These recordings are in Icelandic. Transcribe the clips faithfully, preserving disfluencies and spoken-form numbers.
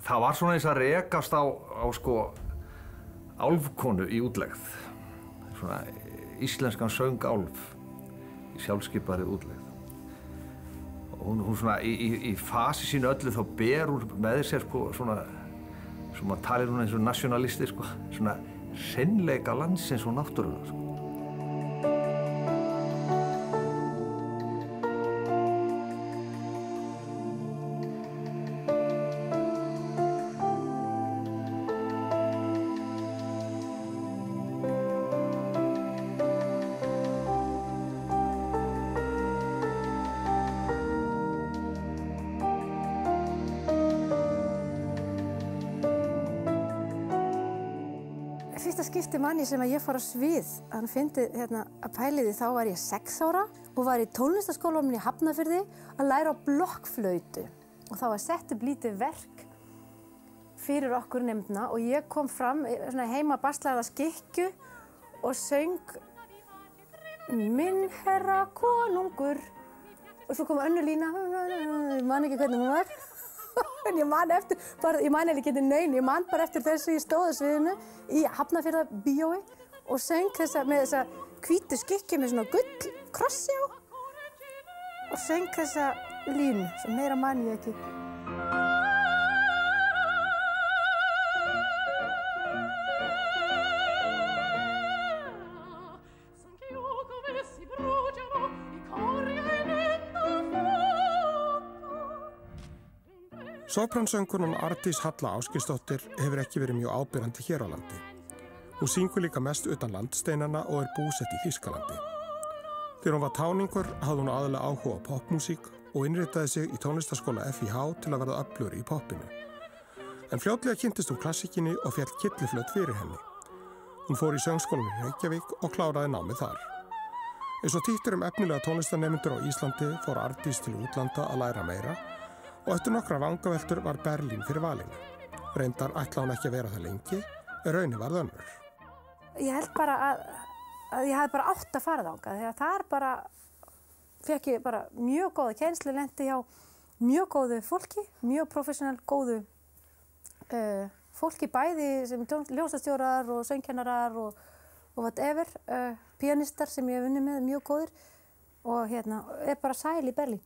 það var svona eins að rekast á, á sko álfkonu í útlegð, svona íslenskan söngálf í sjálfskipaðri útlegð. Og hún, hún svona í, í, í fasi sínu öllu þá ber hún með sér sko svona, sem maður talir hún eins og nationalisti sko, svona hreinleika landsins og náttúrunnar sko. Fyrsta skipti manni sem að ég fór á svið, hann fyndi hérna að pæli því, þá var ég sex ára og var í tónlistarskólanum í Hafnarfirði að læra á blokkflautu. Og þá var sett upp lítið verk fyrir okkur nefndina og ég kom fram svona heima baslaða skikkju og söng Minn herra konungur. Og svo kom önnur lína, ég man ekki hvernig hún var. En ég man eftir, bara, ég man ekki getið nein, ég man bara eftir þessu ég stóð á sviðinu í Hafnarfjarðar bíói og söng þessa með þessa hvítu skikki með svona gull krossi á og söng þessa línu sem meira man ég ekki. Sopransöngkonan Arndís Halla Ásgeirsdóttir hefur ekki verið mjög áberandi hér á landi. Hún syngur líka mest utan landsteinana og er búsett í Þýskalandi. Þegar hún var táningur hafði hún aðalega áhuga á popmúsík og innritaði sig í tónlistarskóla F I H til að verða öflugri í poppinu. En fljótlega kynntist hún klassíkinni og féll kylliflöt fyrir henni. Hún fór í söngskólann í Reykjavík og kláraði námið þar. Eins og títt um efnilega tónlistarnemendur á Íslandi fór Arndís til útlanda að læra meira og eftir nokkra vangaveltur var Berlín fyrir valinu. Reyndar ætla hún ekki að vera það lengi, en raunin varð önnur. Ég held bara að, að ég hafði bara átt að fara þangað, því að þar bara fekk ég bara mjög góða kennslu, lenti hjá mjög góðu fólki, mjög professional góðu uh, fólki bæði sem ljósastjórar og söngkennarar og, og whatever, uh, pianistar sem ég hef unnið með, mjög góðir og hérna, er bara sæl í Berlín.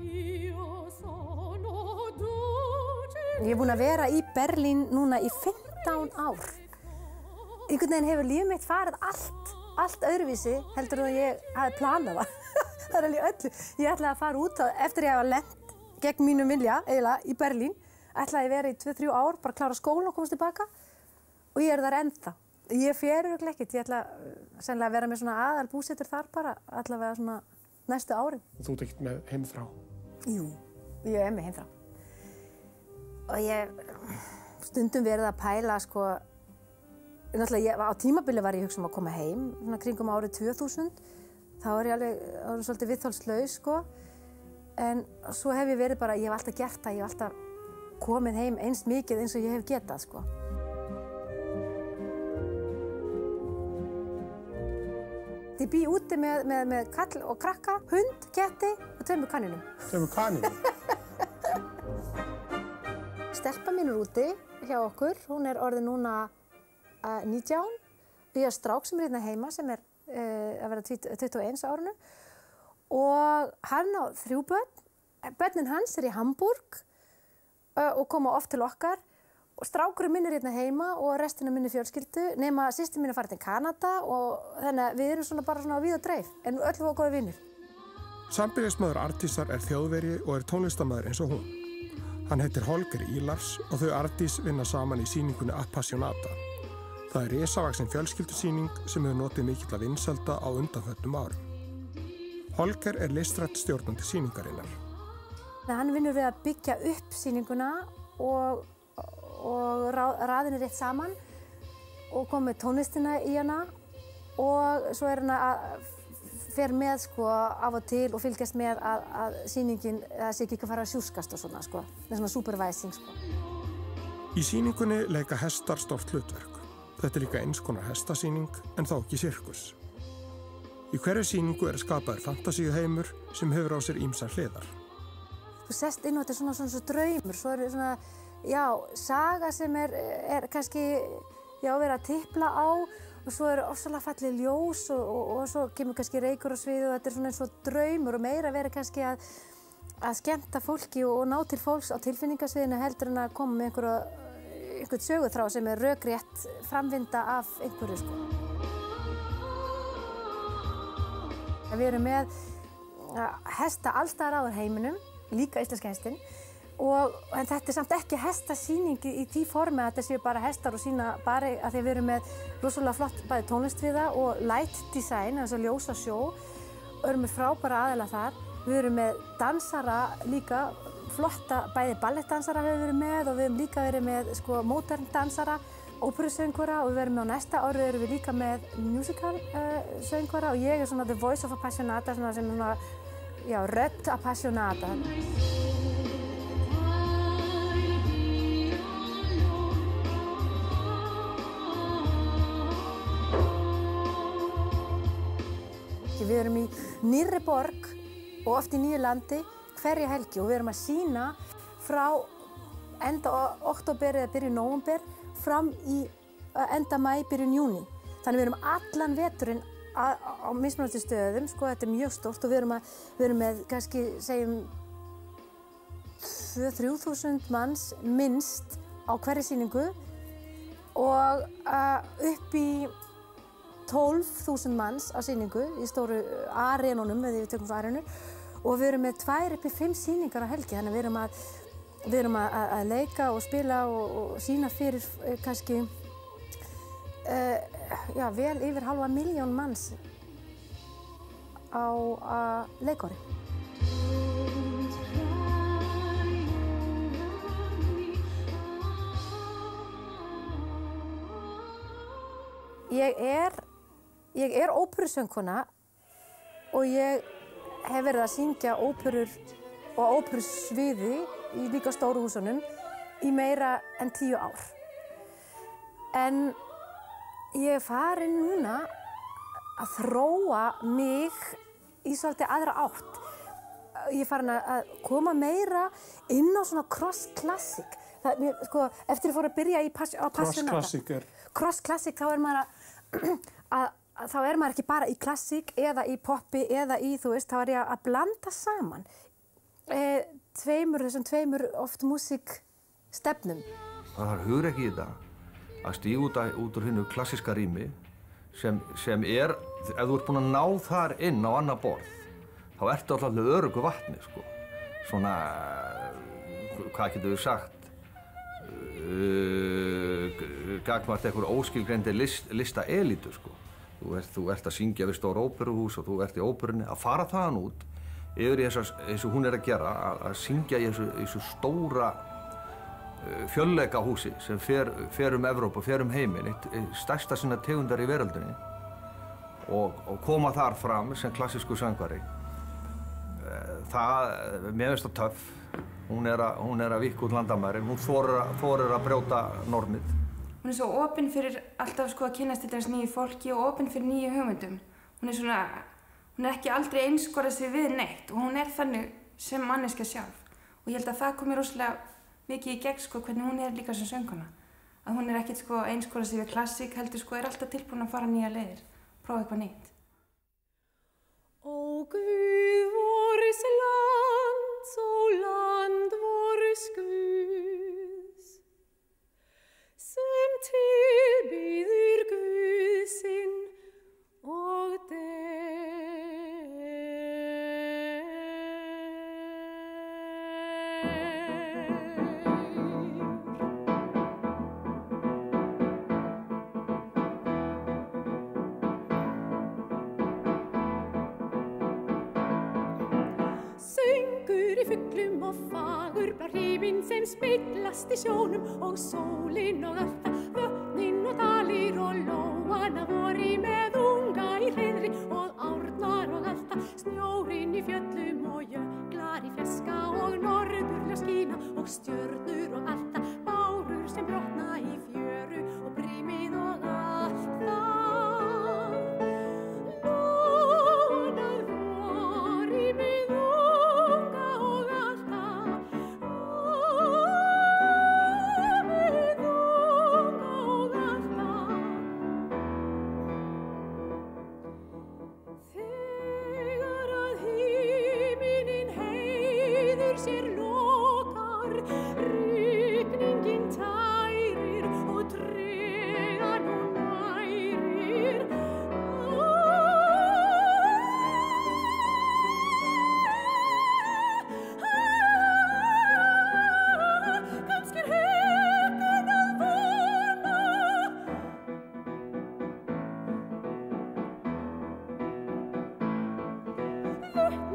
Ég er búin að vera í Berlín núna í fimmtán ár. Einhvern veginn hefur lífið mitt farið allt, allt öðruvísi heldur en að ég hafi planað það. Það er alveg öllu. Ég ætlaði að fara út eftir ég hafa lent gegn mínum vilja eiginlega í Berlín. Ætlaði að vera í tvö til þrjú ár, bara klára skóla og komast tilbaka. Og ég er þar ennþá. Ég fer örugglega ekkert. Ég ætla sennilega að vera með svona aðal búsetur þar bara, allavega svona næstu árin. Þú ert ekkert með heimþrá? Jú, ég er með heimþrá. Og ég stundum verið að pæla, sko, náttúrulega ég, á tímabili var ég hugsa um að koma heim, svona kringum árið tvö þúsund. Þá er ég alveg, alveg svolítið viðþolslaus, sko. En svo hef ég verið bara, ég hef alltaf gert það, ég hef alltaf komið heim eins mikið eins og ég hef getað, sko. Ég bý úti með, með, með kall og krakka, hund, ketti og tveimur kaninum. Tveimur kaninum? Stelpa mín er úti hjá okkur, hún er orðin núna uh, nítján. Ég har strák sem er hérna heima sem er uh, að vera tuttugu og eins á árinu. Og hann á þrjú börn. Börnin hans er í Hamburg uh, og koma oft til okkar. Og strákurinn minn er hérna heima og restina minni fjölskyldu. Nema systir mín er farið til Kanada og þannig að við erum svona bara svona á víð og dreif. En öll voru góðir vinir. Sambýlismaður Arndísar er þjóðverji og er tónlistarmaður eins og hún. Hann heitir Holger Ílars og þau Arndís vinna saman í sýningunni Appassionata. Það er risavaxin fjölskyldusýning sem hefur notið mikilla vinsælda á undanförnum árum. Holger er listrænt stjórnandi sýningarinnar. Hann vinnur við að byggja upp sýninguna og, og raðinni rétt saman og kom með tónlistina í hana og svo er hann að fer með sko af og til og fylgjast með að, að sýningin það sé ekki að fara að sjúskast og svona sko. Það er svona supervising sko. Í sýningunni leika hestar stórt hlutverk. Þetta er líka eins konar hestasýning en þá ekki sirkus. Í hverju sýningu er skapaður fantasíuheimur sem hefur á sér ýmsar hliðar. Þú sest inn og þetta er svona svona, svona draumur, svo er svona já, saga sem er, er kannski, já, verið að tipla á og svo eru ofsalega fallið ljós og, og, og svo kemur kannski reykur á svið og þetta er svona eins og draumur og meira verið kannski að, að skemmta fólki og, og ná til fólks á tilfinningasviðinu heldur en að koma með einhverja, einhvern söguþráð sem er rökrétt framvinda af einhverju, sko. Við erum með hesta alls staðar á heiminum, líka íslenska hestinn, og en þetta er samt ekki hestasýning í, í því formi að þetta séu bara hestar og sína bara að því við erum með rosalega flott bæði tónlist við það og light design, þess að ljósa sjó, og erum með frábæra aðila þar. Við erum með dansara líka, flotta, bæði ballettdansara við erum með og við erum líka verið með sko modern dansara, óperusöngvara og við erum með á næsta ári erum við líka með musical uh, söngvara og ég er svona the voice of appassionata, svona sem svona, já, rödd appassionata. Við erum í nýrri borg og oft í nýju landi hverja helgi og við erum að sýna frá enda október eða byrjun nóvember fram í enda maí, byrjun júní. Þannig við erum allan veturinn á, á mismunandi stöðum, sko, þetta er mjög stórt og við erum, að, við erum með kannski, segjum, tvö til þrjú þúsund manns minnst á hverri sýningu og uh, upp í tólf þúsund manns á sýningu í stóru arenunum, eða við tökum svo arenur, og við erum með tvær upp í fimm sýningar á helgi, þannig við erum að Við erum að, að leika og spila og, og sýna fyrir eh, kannski eh, já, vel yfir halva milljón manns á uh, leikári. Ég er, ég er óperusöngkona og ég hef verið að syngja óperur og óperusviði í líka stóru húsunum í meira en tíu ár. En ég er farin núna að þróa mig í svolítið aðra átt. Ég er farin að koma meira inn á svona cross-classic. Það, sko, eftir ég fór að byrja í Appassionata. Cross-classic er? Cross-classic, þá er maður að, að, að þá er maður ekki bara í klassík eða í poppi eða í, þú veist, þá er ég að blanda saman. E, tveimur, þessum tveimur oft músíkstefnum. Það er hugrekki í þetta að stíga út, út úr hinnu klassíska rými sem, sem er, ef þú ert búinn að ná þar inn á annað borð, þá ertu alltaf með öruggu vatni, sko. Svona, hvað getur við sagt, uh, gagvart einhver óskilgreindi list, lista elítu, sko. Þú ert, þú ert að syngja við stór óperuhús og þú ert í óperunni, að fara þaðan út yfir í þess að hún er að gera, að, að syngja í þessu, þessu stóra uh, fjölleikahúsi sem fer, fer um Evrópu, fer um heiminn, eitt, eitt stærsta sinna tegundar í veröldinni og, og koma þar fram sem klassísku söngvari. Uh, það, mér finnst það töff, hún er að, hún er að víkka út landamærin, hún þorir að, þorir að brjóta normið. Hún er svo opin fyrir alltaf sko að kynnast þetta nýju fólki og opin fyrir nýju hugmyndum. Hún er svona Hún er ekki aldrei einskorað sig við neitt og hún er þannig sem manneskja sjálf. Og ég held að það komi rosalega mikið í gegn sko hvernig hún er líka sem söngkona. Að hún er ekkert sko einskorað sig við klassík, heldur sko er alltaf tilbúin að fara nýja leiðir, prófa eitthvað nýtt. Ó Guð vors lands, ó land vors Guðs, sem tilbýður Guð sinn og der. Söngur í fuglum og fagurblár himinn sem speglast í sjónum og sólin og allt það, vötnin og dalir og lóana voru með unga í hreiðri og árnar og allt það, snjórinn í fjöllum og jöklar í fjarska og norðurljós skína og stjörnur og allt það, bárur sem brotna í fjöru og brímið og allt það. Lónað voru með unga og allt það,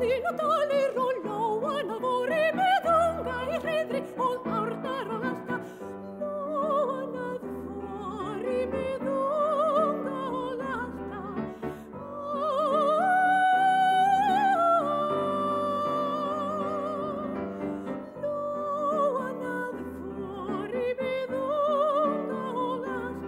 vötnin og dalir og lóan að vori með unga í hreiðri og árnar og alta. Lóan að vori með unga og alta. Lóan að vori með unga og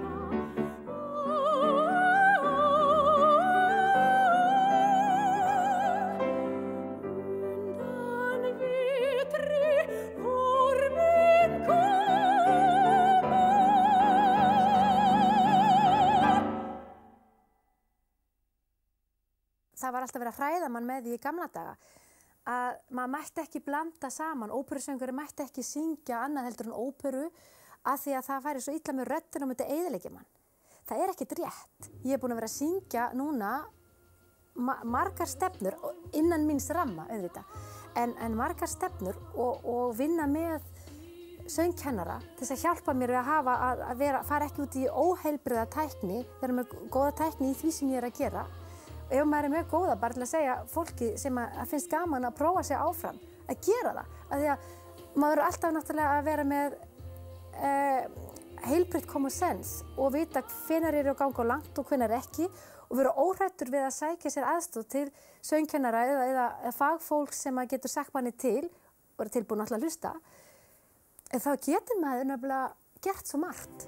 það var alltaf verið að hræða mann með því í gamla daga að maður mætti ekki blanda saman, óperusöngari mætti ekki syngja annað heldur en óperu af því að það færi svo illa með röddina og myndi eyðileggja mann. Það er ekkert rétt. Ég er búin að vera að syngja núna ma margar stefnur innan míns ramma, auðvitað, en, en margar stefnur og, og vinna með söngkennara til þess að hjálpa mér við að hafa að, að vera, fara ekki út í óheilbrigða tækni, vera með góða tækni í því sem ég er að gera. Ef maður er með góða, bara til að segja fólki sem að, að finnst gaman að prófa sig áfram, að gera það. Af því að maður er alltaf náttúrulega að vera með eh, heilbrigt common sense og vita hvenær eru að ganga langt og hvenær ekki og vera óhrættur við að sækja sér aðstoð til söngkennara eða, eða, eða fagfólk sem að getur sagt manni til og er tilbúin alltaf að hlusta. En þá getur maður nefnilega gert svo margt.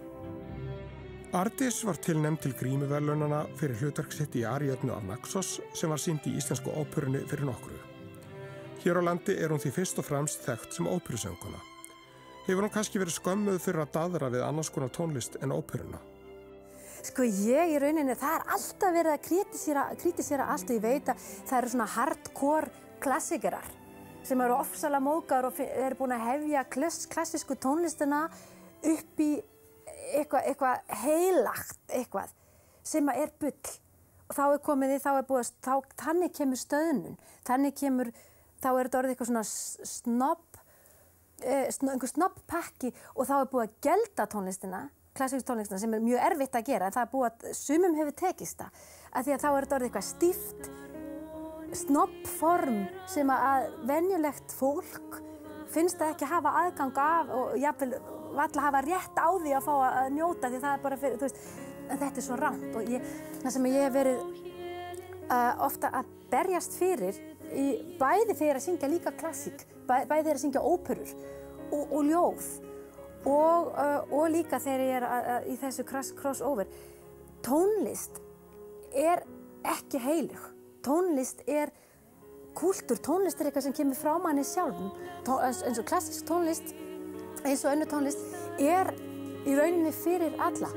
Ardís var tilnefnd til Grímuverðlaunanna fyrir hlutverk sitt í Aríödnu af Naxos sem var sýnd í íslensku óperunni fyrir nokkru. Hér á landi er hún því fyrst og fremst þekkt sem óperusönguna. Hefur hún kannski verið skömmuð fyrir að daðra við annars konar tónlist en óperuna? Sko ég í rauninni, það er alltaf verið að kritisera, kritisera allt og ég veit að það eru svona hardcore klassikerar sem eru ofsalega móðgar og eru búin að hefja klass, klassísku tónlistina upp í eitthvað, eitthvað heilagt eitthvað sem er bull og þá er komið í, þá er búið, þá, þannig kemur stöðnun, þannig kemur, þá er þetta orðið eitthvað svona snobb, eh, einhver snobbpakki og þá er búið að gelda tónlistina, klassísku tónlistina sem er mjög erfitt að gera en það er búið að sumum hefur tekist það, af því að þá er þetta orðið eitthvað stíft, snobbform sem að venjulegt fólk finnst það ekki hafa aðgang af og jafnvel valla hafa rétt á því að fá að njóta því það er bara fyrir, þú veist, en þetta er svo rangt og ég, það sem ég hef verið uh, ofta að berjast fyrir í bæði þegar að syngja líka klassík, bæ, bæði þegar að syngja óperur og, og ljóð og, uh, og líka þegar ég er að, að, í þessu cross, crossover. Tónlist er ekki heilug, tónlist er kúltúr, tónlist er eitthvað sem kemur frá manni sjálfum, Tó, eins og klassísk tónlist eins og önnur tónlist er í rauninni fyrir alla.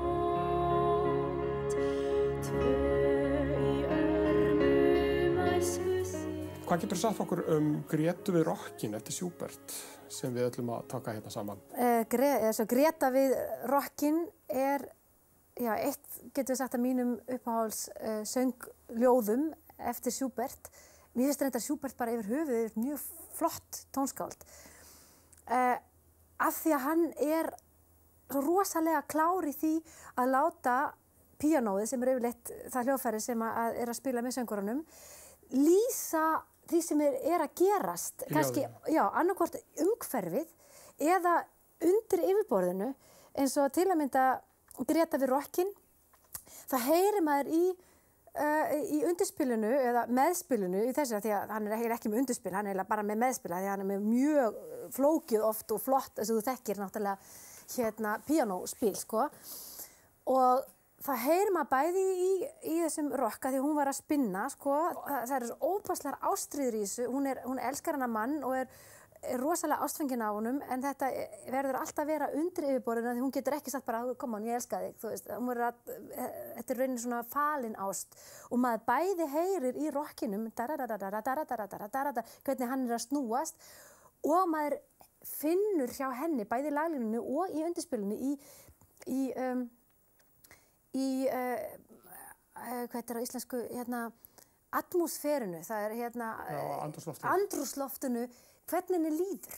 Hvað getur þú sagt okkur um Grétu við rokkin eftir Schubert sem við ætlum að taka hérna saman? Uh, gre altså, Gréta við rokkin er, já, eitt getur við sagt að mínum uppáhalds uh, söngljóðum eftir Schubert. Mér finnst þetta Schubert bara yfir höfuð, er mjög flott tónskáld. Uh, af því að hann er svo rosalega klár í því að láta píanóið, sem er yfirleitt það hljóðfæri sem að er að spila með söngurunum, lýsa því sem er, er að gerast, kannski, já, annarkvort umhverfið eða undir yfirborðinu, eins og til að mynda Gréta við rokkin, það heyrir maður í Uh, í undirspilinu eða meðspilinu í þessu því að hann er ekki með undirspil, hann er bara með meðspila því að hann er með mjög flókið oft og flott þess að þú þekkir náttúrulega hérna píanóspil sko og það heyrir maður bæði í, í þessum rokka því hún var að spinna sko, það, það er svo óbáslegar ástríður í þessu, hún, er, hún elskar hana mann og er, er rosalega ástfengin af honum en þetta verður alltaf að vera undir yfirborðinu því hún getur ekki sagt bara, kom on, ég elska þig, þú veist, hún verður að, þetta er raunin svona falin ást og maður bæði heyrir í rokkinum, hvernig hann er að snúast og maður finnur hjá henni, bæði í laglínunni og í undirspilinu í, í, um, í uh, uh, hvað er það á íslensku, hérna, atmosférinu, það er hérna, Já, andrúmsloftinu. andrúmsloftinu, hvernig henni líður.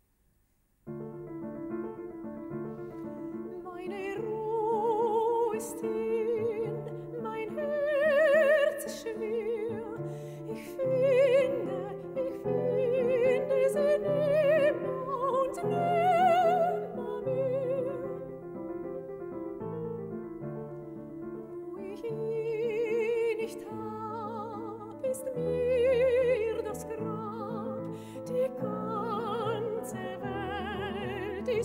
Meine Ruhe ist hin, mein Herz ist schwer, ich finde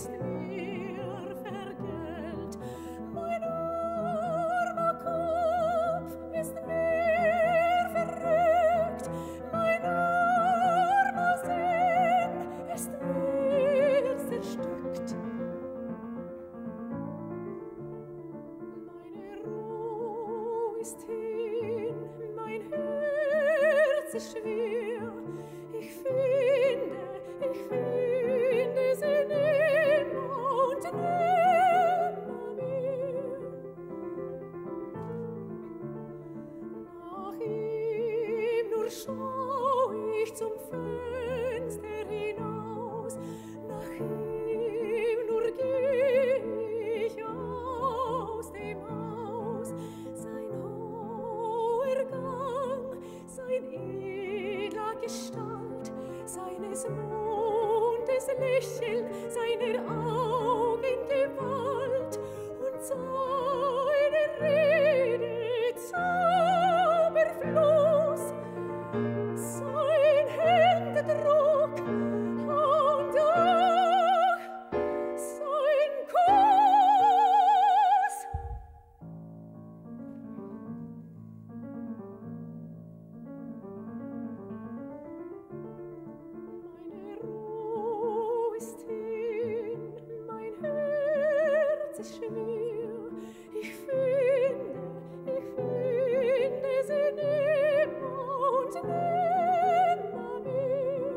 ist mir vergällt. Mein armer Kopf ist mir verrückt. Mein armer Sinn ist mir zerstückt. Meine Ruhe ist hin, mein Herz ist schwer. Ich finde, ich finde sie nimmer und nimmer mehr. Nach ihm nur schau ich zum Fenster hinaus, nach ihm nur geh ich aus dem Haus. Sein hoher Gang, sein edler Gestalt, seines Mondes Lächeln, seiner Augen Gewalt und seine Rede Zauberfluss, sein Händedruck und auch sein Kuss. Meine Ruhe ist hin, mein Herz ist schwer. Ich finde, ich finde sie nimmer und nimmer mehr.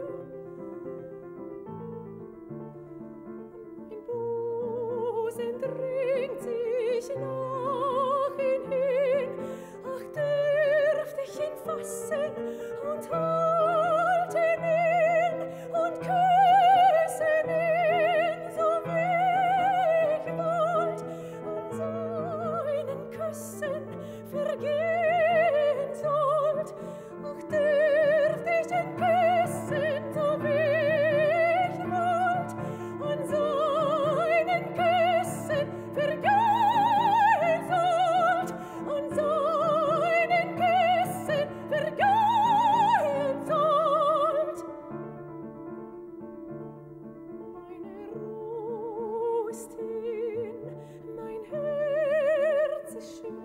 Mein Busen drängt sich nach ihn hin. Ach, dürft ich ihn fassen und halten ihn und küssen ihn, so wie ich wollt, an seinen Küssen vergehen sollt. Ach, dürft ich ihn küssen, so wie ich wollt, an seinen Küssen vergehen sollt, an seinen Küssen vergehen sollt. Meine Ruhe ist hin, mein Herz ist schwer.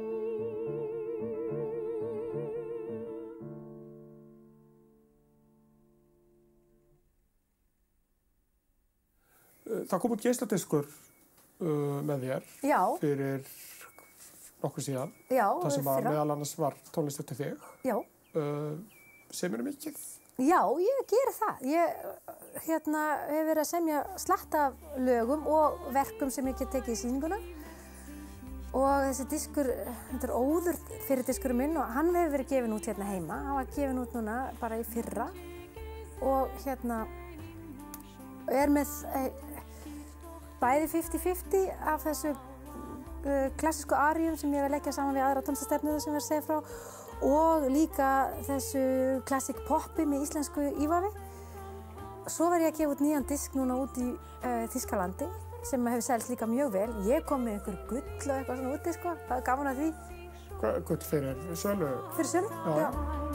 Það kom út geisladiskur uh, með þér Já. fyrir nokkuð síðan. Já, Það sem að fyrra. meðal annars var tónlist eftir þig. Já. Uh, semurðu mikið? Já, ég geri það. Ég hérna, hef verið að semja slatt af lögum og verkum sem ég get tekið í sýninguna. Og þessi diskur, þetta er óður fyrir diskurinn minn og hann hefur verið gefinn út hérna heima. Hann var gefinn út núna bara í fyrra og hérna er með eh, bæði fimmtíu fimmtíu af þessu uh, klassísku aríum sem ég vil leggja saman við aðra tónlistastefnu sem ég er að segja frá og líka þessu klassík poppi með íslensku ívafi. Svo var ég að gefa út nýjan disk núna út í uh, Þýskalandi sem hefur selst líka mjög vel. Ég kom með einhver gull og eitthvað svona úti, sko. Það er gaman að því. Hva- Gull fyrir sölu? Fyrir sölu? Já.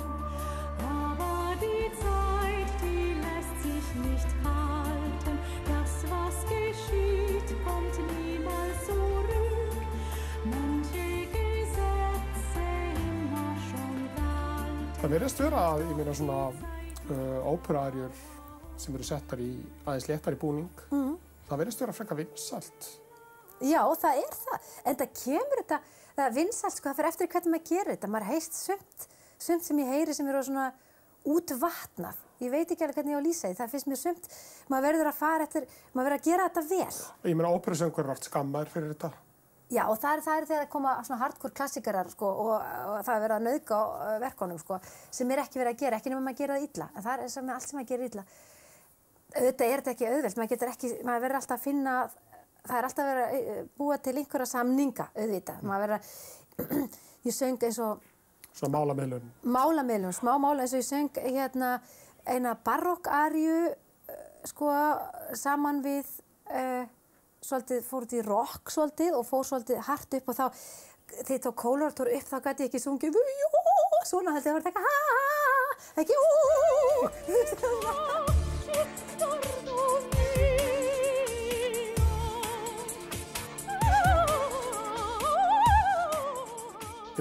Aber die Zeit, die lässt sich nicht halten. Das, was geschieht, kommt niemals zurück. Manche Gesetze immer schon galten. Það virðist vera að, ég meina svona uh, óperaarjur sem eru settar í aðeins léttari búning. Mm. Það virðist vera frekar vinsælt. Já, það er það. En það kemur þetta, það er vinsælt, sko, það fer eftir hvernig maður gerir þetta. Maður heist sumt, sumt sem ég heyri sem eru svona útvatnað. Ég veit ekki alveg hvernig ég á að lýsa því. Það finnst mér sumt, maður verður að fara eftir, maður verður að gera þetta vel. Ég meina óperusöngur er allt skammaður fyrir þetta. Já, og það er, það er þegar það koma svona hardcore klassikarar, sko, og, og það er verið að nauðga á uh, verkunum, sko, sem er ekki verið að gera, ekki nema maður gera það illa. En það er sem allt sem maður gerir illa. Auðvitað er þetta ekki auðvelt, maður getur ekki, maður verður alltaf að finna, það er alltaf verið að búa til einhverja samninga, auðvitað. Maður verður að, ég söng eins og Svona málamiðlun. málamiðlun, smá mála, eins og ég söng hérna eina barokk-aríu, sko, saman við, uh, svolítið, fór út í rock svolítið og fór svolítið hart upp og þá, þegar ég tók Kólaratúr upp, þá gæti ég ekki sungið, jú, svona held ég að vera að taka, ha, ekki, ú,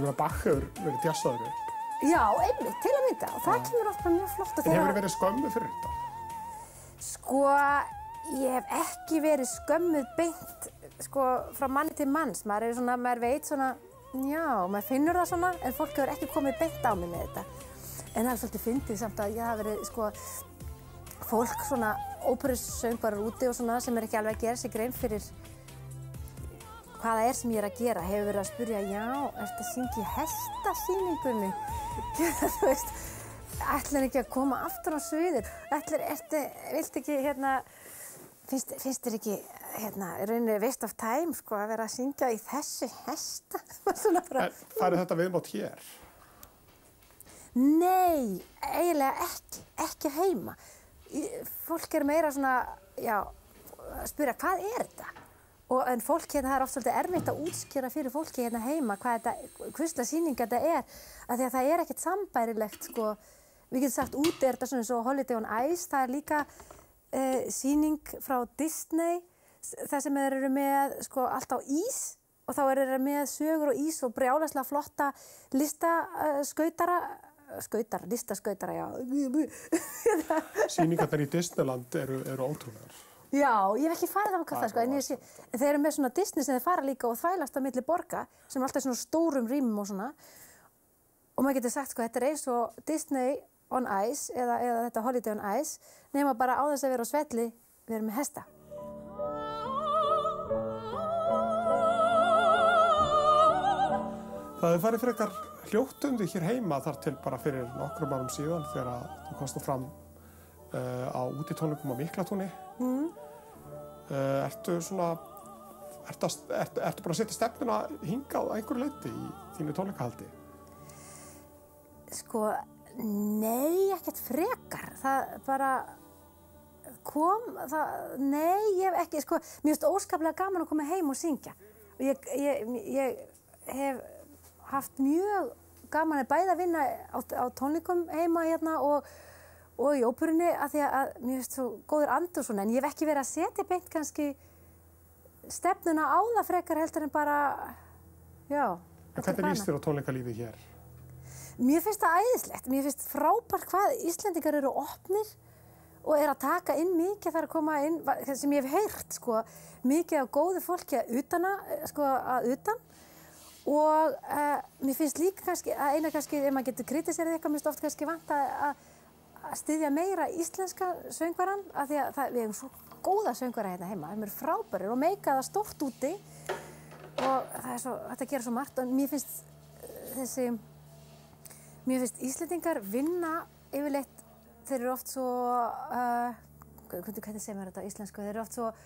meina Bach hefur verið djassaður upp. Já, einmitt, til að mynda. Og það kemur oft bara mjög flott. En hefur verið skömmuð fyrir þetta? Sko, ég hef ekki verið skömmuð beint, sko, frá manni til manns. Maður er svona, maður veit svona, já, maður finnur það svona, en fólk hefur ekki komið beint á mig með þetta. En það er svolítið fyndið samt að ég hafi verið, sko, fólk svona óperusöngvarar úti og svona sem er ekki alveg að gera sig grein fyrir hvað það er sem ég er að gera. Hefur verið að spyrja, já, ertu að syngja í hestasýningunni? Þú veist, ætlar ekki að koma aftur á sviðið? Ætlar, ertu, viltu ekki, hérna, finnst, finnst þér ekki, hérna, í rauninni waste of time, sko, að vera að syngja í þessu hesta? Svona bara... En farið þetta viðmót hér? Nei, eiginlega ekki, ekki heima. Fólk er meira svona, já, að spyrja, hvað er þetta? Og, en fólk hérna, það er oft svolítið erfitt að útskýra fyrir fólki hérna heima hvað þetta, hvurslags sýning þetta er, af því að það er ekkert sambærilegt, sko. Við getum sagt, úti er þetta svona eins og Holiday on Ice, það er líka uh, sýning frá Disney, það sem þeir eru með, sko, allt á ís, og þá eru þeir með sögur og ís og brjálæslega flotta listaskautara, skautar, listaskautara, já. Sýningarnar í Disneyland eru, eru ótrúlegar. Já, ég hef ekki farið á hvað það, sko, en, ég sé, en þeir eru með svona Disney sem þeir fara líka og þvælast á milli borga, sem er alltaf svona stórum rýmum og svona. Og maður getur sagt, sko, þetta er eins og Disney on Ice, eða, eða þetta Holiday on Ice, nema bara á þess að vera á svelli, við erum með hesta. Það hefur farið frekar hljóttundi hér heima þar til bara fyrir nokkrum árum síðan þegar þú komst fram uh, á útitónleikum á Miklatúni. Mm. Uh, ertu svona, ertu, ertu, ertu bara að setja stefnuna hingað að einhverju leyti í þínu tónleikahaldi? Sko, nei, ekkert frekar. Það bara kom, það, nei, ég hef ekki, sko, mér finnst óskaplega gaman að koma heim og syngja. Og ég, ég, ég hef haft mjög gaman að bæða vinna á, á tónleikum heima hérna og, og í óperunni af því að mér finnst svo góður andur svona, en ég hef ekki verið að setja beint kannski stefnuna á það frekar heldur en bara, já. En hvernig líst þér á tónleikalífið hér? Mér finnst það æðislegt, mér finnst frábært hvað Íslendingar eru opnir og er að taka inn mikið þar að koma inn, sem ég hef heyrt, sko, mikið af góðu fólki að utana, sko, að utan. Og uh, mér finnst líka kannski, að eina kannski, ef maður getur kritiserað eitthvað, mér finnst oft kannski vant að, að styðja meira íslenska söngvaran, af því að það, við hefum svo góða söngvara hérna heima, þeim eru frábærir og meika það stórt úti og það er svo, þetta gerir svo margt og mér finnst þessi, mér finnst Íslendingar vinna yfirleitt, þeir eru oft svo, uh, hvernig segir maður þetta á íslensku, þeir eru oft svo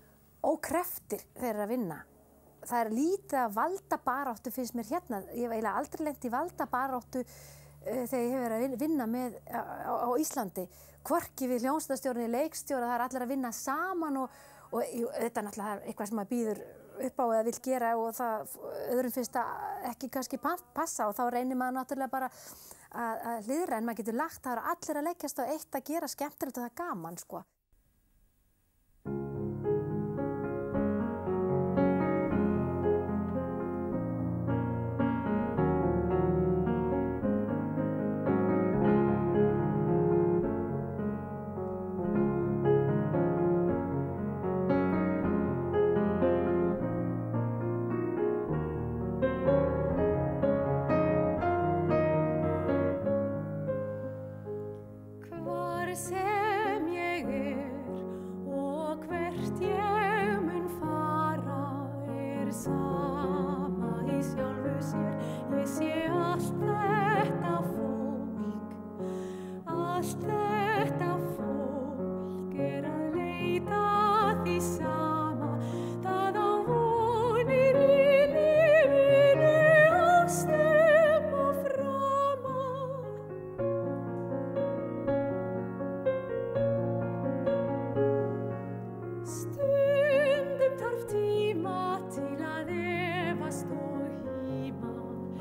ókreftir þeir eru að vinna. Það er lítið að valdabaráttu finnst mér hérna. Ég hef eiginlega aldrei lent í valdabaráttu uh, þegar ég hef verið að vinna með á, á Íslandi. Hvorki við hljómsveitarstjórinn í leikstjóra, það er allir að vinna saman og, og þetta er náttúrulega eitthvað sem maður býður upp á eða vill gera og það öðrum finnst það ekki kannski passa og þá reynir maður náttúrulega bara að, að hliðra en maður getur lagt, það eru allir að leggjast á eitt að gera skemmtilegt og það er gaman, sko.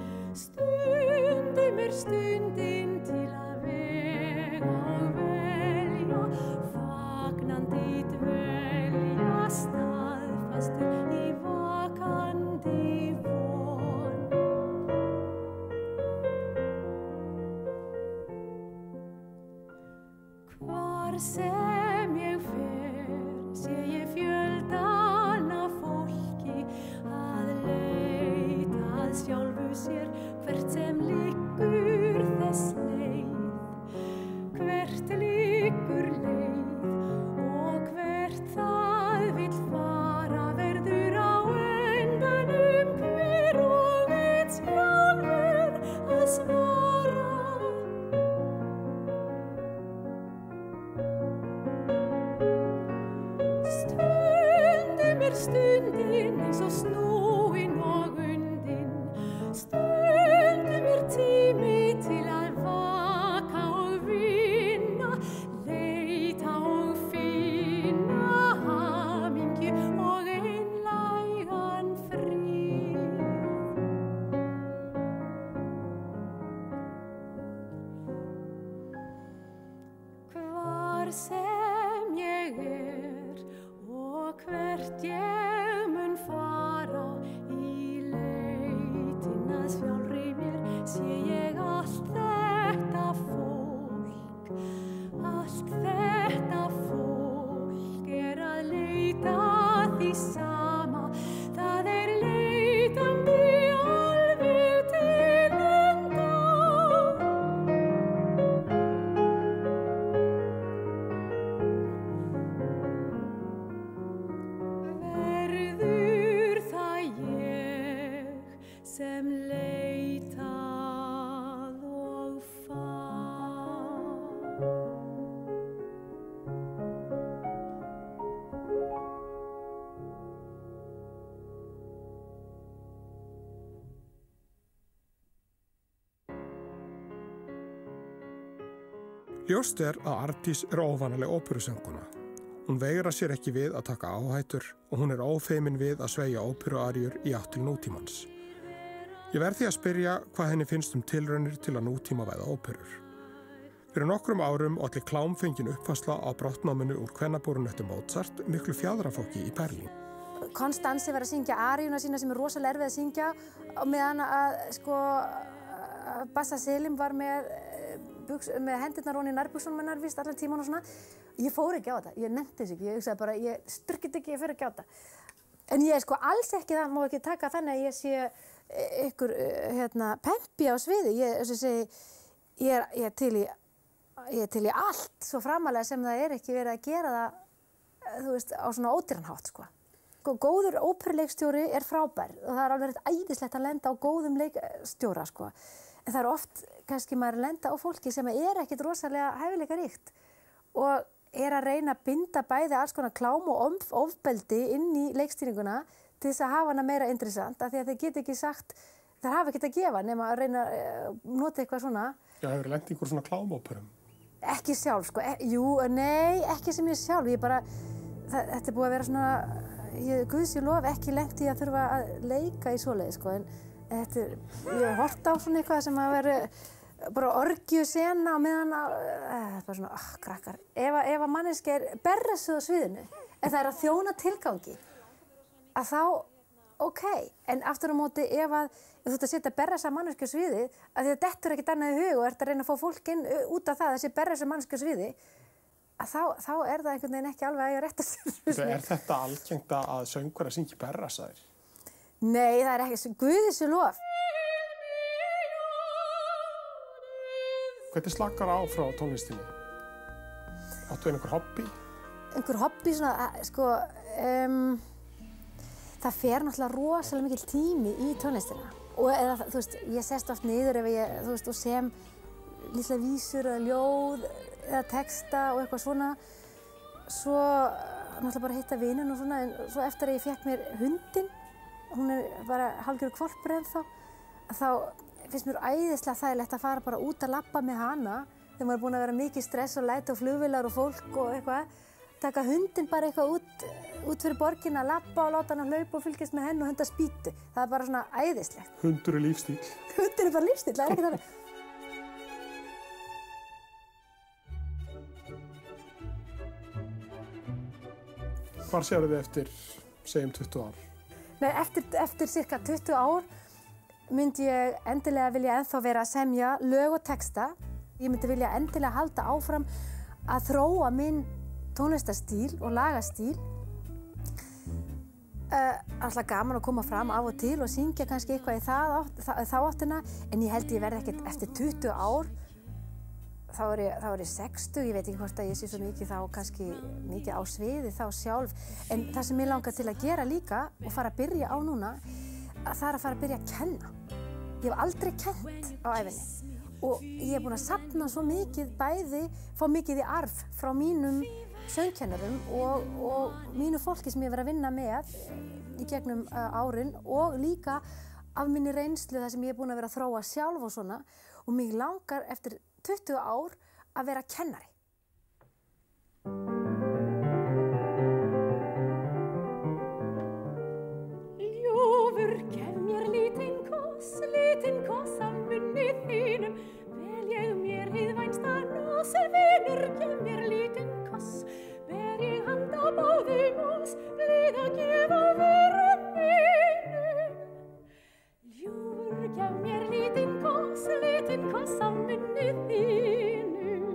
Stundum er stundin til að vega og vega. Hvar sem ég fer, sé ég fjöldan af fólki að leita að sjálfu sér, hvert sem liggur þess leið, hvert liggur leið og hvert það vill fara verður á endanum hver og einn sjálfur að svara. Stundum er stundin eins og snúin og undin, stundum er tími til að vaka og vinna, leita og finna hamingju og einlægan frið. Hvar sem ég er og hvert ég mun fara, í leitin að sjálfri mér sé ég allt þetta fólk, allt þetta fólk er að leita því sama, það er leitandi alveg til enda. Verður það ég sem leitað og fann. Ljóst er að Arndís er óvanaleg óperusönguna. Hún veigra sér ekki við að taka áhættur og hún er ófeimin við að sveigja óperuaríur í átt til nútímans. Ég verð því að spyrja hvað henni finnst um tilraunir til að nútímavæða óperur. Fyrir nokkrum árum olli klámfengin uppfærsla á brottnáminu úr kvennabúrinu eftir Mozart miklu fjaðrafólki í Berlín. Konstanzi var að syngja aríuna sína sem er rosalega erfið að syngja og meðan að sko Bassa Selim var með, buks, með hendurnar ofan í nærbuxunum hennar víst allan tíman og svona. Ég fór ekki á þetta, ég nefndi þess ekki, ég hugsaði bara, ég styrkit ekki, ég fyrir ekki á þetta. En ég er sko alls ekki, það má ekki taka þannig að ég sé ykkur hérna, pempi á sviði. Ég, þess að segi, ég er, ég er til í, ég er til í allt svo framalega sem það er ekki verið að gera það, þú veist, á svona ódýran hátt, sko. Góður óperuleikstjóri er frábær og það er alveg æðislegt að lenda á góðum leikstjóra, sko. En það er oft, kannski maður að lenda á fólki sem er ekkit rosalega hæfileikaríkt og er að reyna að binda bæði alls konar klám og ofbeldi inn í leikstýringuna til þess að hafa hana meira interessant, af því að þeir geta ekki sagt, þeir hafa ekkert að gefa nema að reyna að nota eitthvað svona. Já, hefur lent einhver svona klámóperum? Ekki sjálf, sko. E, jú, nei, ekki sem ég sjálf. Ég bara, það, þetta er búið að vera svona, ég, guðs ég lof, ekki lent í að þurfa að leika í svoleiði, sko. En þetta er, ég hef hort á svona eitthvað sem að vera bara orgju sena og meðan að, það er bara svona, ah, krakkar. Ef, ef að manneski er berrasuð á sviðinu, en það er að þjóna tilgangi, að þá, ok. En aftur á móti, ef að, ef þú ert að setja berrasa manneski á sviði, að því að dettur ekkert annað í hug og ert að reyna að fá fólk inn út af það, þessi berrasa manneski á sviði, að þá, þá er það einhvern veginn ekki alveg að ég rétta sér. Er þetta algengt að söngvar að syngja berrasaðir? Nei, það er ekki, guði sé lof. Hvernig slakar á frá tónlistinni? Áttu einhver hobby? Einhver hobby svona, sko, um, það fer náttúrulega rosalega mikil tími í tónlistina. Og eða, þú veist, ég sest oft niður ef ég, þú veist, og sem litla vísur eða ljóð eða texta og eitthvað svona. Svo náttúrulega bara hitta vininn og svona, en svo eftir að ég fékk mér hundinn, hún er bara hálfgerður hvolpur ennþá, þá finnst mér æðislega þægilegt að fara bara út að labba með hana þegar maður er búin að vera mikið stress og læti og flugvélar og fólk og eitthvað. Taka hundinn bara eitthvað út, út fyrir borgina, labba og láta hann hlaupa og fylgjast með henn og hunda spýtu. Það er bara svona æðislegt. Hundur er lífstíl. Hundur er bara lífstíl, það er ekki þannig. Hvar séu þið eftir, segjum tuttugu ár? Nei, eftir, eftir cirka tuttugu ár myndi ég endilega vilja ennþá vera að semja lög og texta. Ég myndi vilja endilega halda áfram að þróa minn tónlistarstíl og lagastíl. Uh, alltaf gaman að koma fram af og til og syngja kannski eitthvað í það, það, þá áttina, en ég held ég verði ekkert eftir tuttugu ár, þá er ég, þá er ég sextug, ég veit ekki hvort að ég sé svo mikið þá kannski mikið á sviði þá sjálf, en það sem ég langar til að gera líka og fara að byrja á núna, að það er að fara að byrja að kenna. Ég hef aldrei kennt á ævinni og ég hef búin að safna svo mikið bæði, fá mikið í arf frá mínum söngkennurum og, og mínu fólki sem ég hef verið að vinna með í gegnum uh, árin og líka af minni reynslu þar sem ég hef búin að vera að þróa sjálf og svona og mig langar eftir tuttugu ár að vera kennari. Ljúfur, gef mér lítinn koss, lítinn koss af munni þínum, vel ég mér hið vænsta nósir vinur, gef mér lítinn koss, ber ég hand á báðum oss, blíða gjöf á vörum mínum. Ljúfur, gef mér lítinn koss, lítinn koss af munni þínum.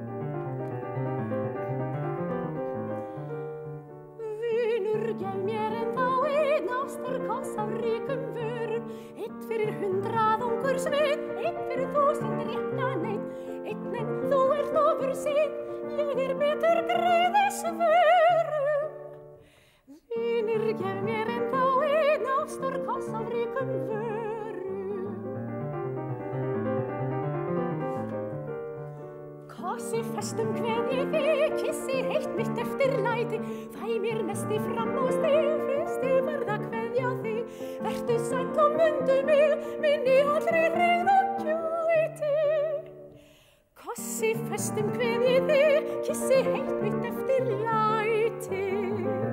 Vinur, gef mér ennþá einn ástarkoss af ríkum vörum, einn fyrir hundrað ungur sveit, einn fyrir þúsund réttaneit, einn en þú ert ofur sín, ég er betur greiðis vörum. Vinur, gef mér ennþá einn ástarkoss af ríkum vörum. Kossi festum kveð ég þig, kissi heitt mitt eftir læti, fæ mér nesti fram og stig, fyrst ég verða kveðja þig, vertu sæll og mundu mig, minni allri hreið og kjæti. Kossi festum kveð ég þig, kissi heitt mitt eftir læti.